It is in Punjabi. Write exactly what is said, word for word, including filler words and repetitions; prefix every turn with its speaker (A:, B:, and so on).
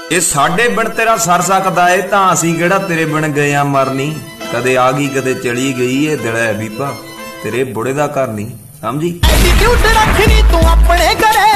A: ਇਹ ਸਾਡੇ ਬਿਨ ਤੇਰਾ ਸਰ ਸਕਦਾ ਏ ਤਾਂ ਅਸੀਂ ਕਿਹੜਾ ਤੇਰੇ ਬਿਨ ਗਏ ਆ ਮਰਨੀ। ਕਦੇ ਆ ਗਈ ਕਦੇ ਚਲੀ ਗਈ, ਇਹ ਦਿਲ ਹੈ ਬੀਬਾ ਤੇਰੇ ਬੁੜੇ ਦਾ ਘਰ ਨਹੀਂ, ਸਮਝੀ।
B: ਐਟੀਟਿਊਡ ਰੱਖਣੀ ਤੂੰ ਆਪਣੇ ਘਰੇ